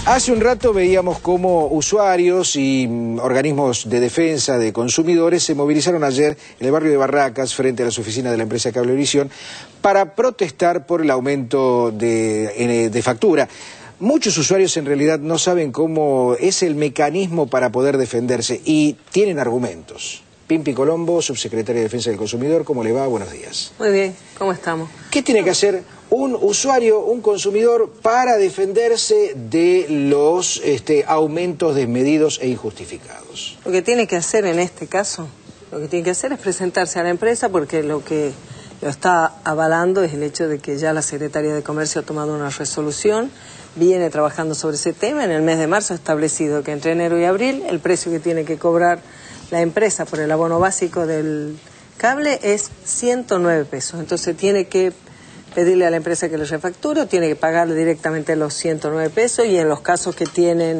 Hace un rato veíamos cómo usuarios y organismos de defensa de consumidores se movilizaron ayer en el barrio de Barracas frente a las oficinas de la empresa Cablevisión para protestar por el aumento de factura. Muchos usuarios en realidad no saben cómo es el mecanismo para poder defenderse y tienen argumentos. Pimpi Colombo, subsecretaria de Defensa del Consumidor, ¿cómo le va? Buenos días. Muy bien, ¿cómo estamos? ¿Qué tiene que hacer un usuario, un consumidor, para defenderse de los aumentos desmedidos e injustificados? Lo que tiene que hacer en este caso, es presentarse a la empresa, porque lo que lo está avalando es el hecho de que ya la Secretaría de Comercio ha tomado una resolución, viene trabajando sobre ese tema. En el mes de marzo ha establecido que entre enero y abril el precio que tiene que cobrar la empresa por el abono básico del cable es 109 pesos. Entonces tiene que pedirle a la empresa que le refacture o tiene que pagarle directamente los 109 pesos, y en los casos que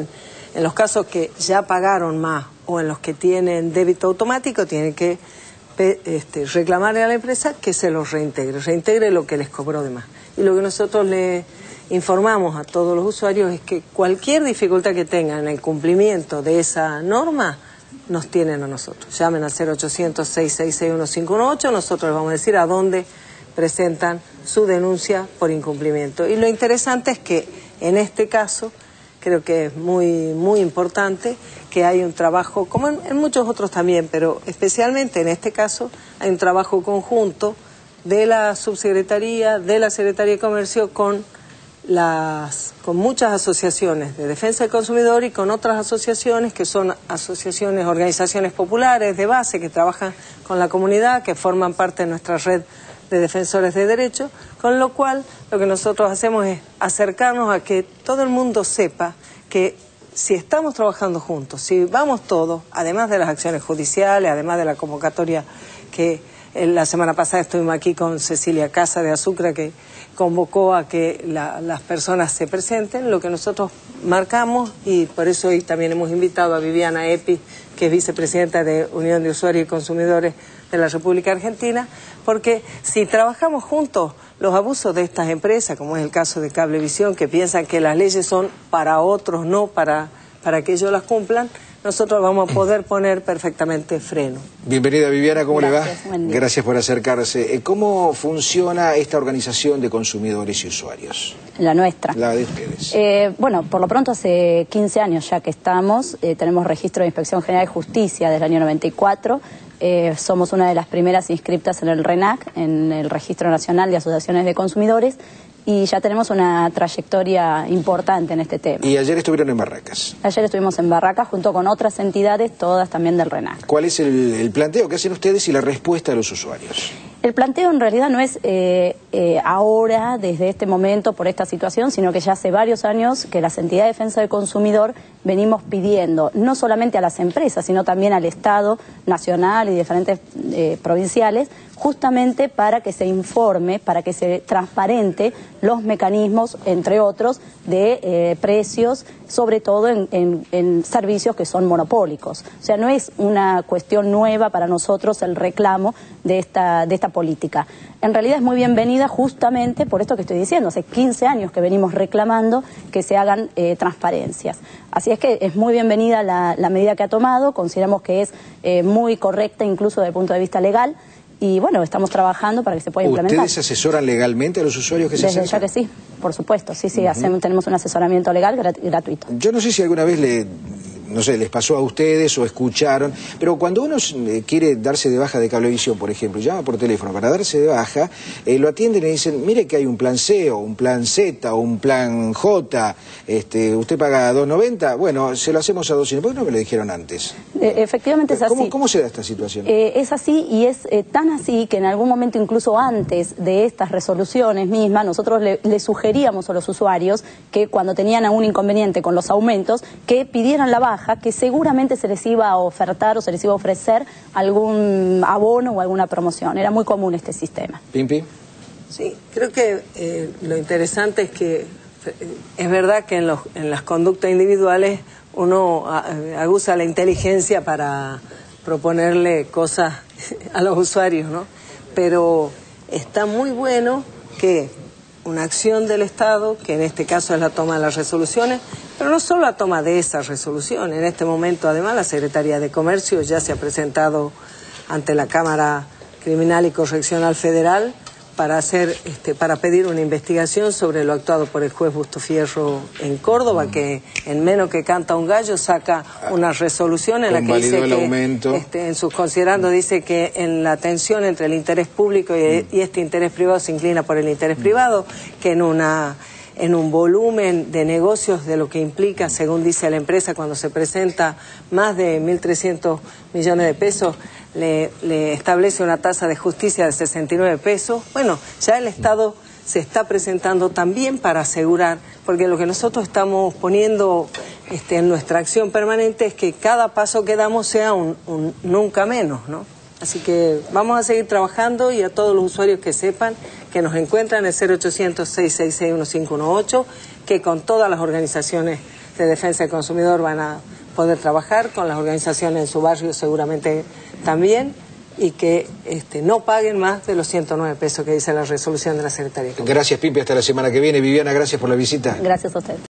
ya pagaron más o en los que tienen débito automático, tiene que reclamarle a la empresa que se los reintegre lo que les cobró de más. Y lo que nosotros le informamos a todos los usuarios es que cualquier dificultad que tengan en el cumplimiento de esa norma, nos tienen a nosotros. Llamen al 0800-666-1518, nosotros les vamos a decir a dónde presentan su denuncia por incumplimiento. Y lo interesante es que en este caso, creo que es muy importante que hay un trabajo, como en muchos otros también, pero especialmente en este caso, hay un trabajo conjunto de la Subsecretaría, de la Secretaría de Comercio con muchas asociaciones de defensa del consumidor y con otras asociaciones que son organizaciones populares de base que trabajan con la comunidad, que forman parte de nuestra red de defensores de derechos, con lo cual lo que nosotros hacemos es acercarnos a que todo el mundo sepa que si estamos trabajando juntos, si vamos todos, además de las acciones judiciales, además de la convocatoria que la semana pasada estuvimos aquí con Cecilia Casa de Azucra, que convocó a que las personas se presenten, lo que nosotros marcamos, y por eso hoy también hemos invitado a Viviana Epi, que es vicepresidenta de Unión de Usuarios y Consumidores de la República Argentina, porque si trabajamos juntos, los abusos de estas empresas, como es el caso de Cablevisión, que piensan que las leyes son para otros, no para que ellos las cumplan, nosotros vamos a poder poner perfectamente freno. Bienvenida, Viviana, ¿cómo Gracias, le va? Gracias por acercarse. ¿Cómo funciona esta organización de consumidores y usuarios? La nuestra. La de ustedes. Bueno, por lo pronto hace 15 años ya que estamos, tenemos registro de Inspección General de Justicia desde el año 94, somos una de las primeras inscriptas en el RENAC, en el Registro Nacional de Asociaciones de Consumidores, y ya tenemos una trayectoria importante en este tema. Y ayer estuvieron en Barracas. Ayer estuvimos en Barracas junto con otras entidades, todas también del RENAC. ¿Cuál es el planteo que hacen ustedes y la respuesta de los usuarios? El planteo en realidad no es ahora, desde este momento, por esta situación, sino que ya hace varios años que las entidades de defensa del consumidor venimos pidiendo, no solamente a las empresas, sino también al Estado nacional y diferentes provinciales, justamente para que se informe, para que se transparente los mecanismos, entre otros, de precios, sobre todo en servicios que son monopólicos. O sea, no es una cuestión nueva para nosotros el reclamo de esta política. En realidad es muy bienvenida justamente por esto que estoy diciendo. Hace 15 años que venimos reclamando que se hagan transparencias. Así es que es muy bienvenida la medida que ha tomado, consideramos que es muy correcta incluso desde el punto de vista legal. Y bueno, estamos trabajando para que se pueda implementar. ¿Ustedes asesoran legalmente a los usuarios que se acercan? Desde ya que sí, por supuesto, sí, tenemos un asesoramiento legal gratuito. Yo no sé si alguna vez les pasó a ustedes o escucharon, pero cuando uno quiere darse de baja de Cablevisión, por ejemplo, llama por teléfono para darse de baja, lo atienden y dicen, mire que hay un plan C o un plan Z o un plan J, usted paga $2.90, bueno, se lo hacemos a $200, ¿por qué no me lo dijeron antes? Efectivamente es así. ¿Cómo se da esta situación? Es así, y es tan así que en algún momento, incluso antes de estas resoluciones mismas, nosotros le sugeríamos a los usuarios que cuando tenían algún inconveniente con los aumentos, que pidieran la baja, que seguramente se les iba a ofertar o se les iba a ofrecer algún abono o alguna promoción. Era muy común este sistema. ¿Pimpi? Sí, creo que lo interesante es que es verdad que en las conductas individuales uno aguza la inteligencia para proponerle cosas a los usuarios, ¿no? Pero está muy bueno que una acción del Estado, que en este caso es la toma de las resoluciones, Pero no solo la toma de esa resolución, en este momento además la Secretaría de Comercio ya se ha presentado ante la Cámara Criminal y Correccional Federal para pedir una investigación sobre lo actuado por el juez Bustofierro en Córdoba, que en menos que canta un gallo saca una resolución en la que dice que en sus considerandos dice que en la tensión entre el interés público y este interés privado se inclina por el interés privado, que en un volumen de negocios de lo que implica, según dice la empresa, cuando se presenta más de 1.300 millones de pesos, le establece una tasa de justicia de 69 pesos. Bueno, ya el Estado se está presentando también para asegurar, porque lo que nosotros estamos poniendo en nuestra acción permanente es que cada paso que damos sea un nunca menos, ¿no? Así que vamos a seguir trabajando, y a todos los usuarios que sepan que nos encuentran en el 0800-666-1518, que con todas las organizaciones de defensa del consumidor van a poder trabajar, con las organizaciones en su barrio seguramente también, y que no paguen más de los 109 pesos que dice la resolución de la Secretaría. Gracias, Pipi, hasta la semana que viene. Viviana, gracias por la visita. Gracias a usted.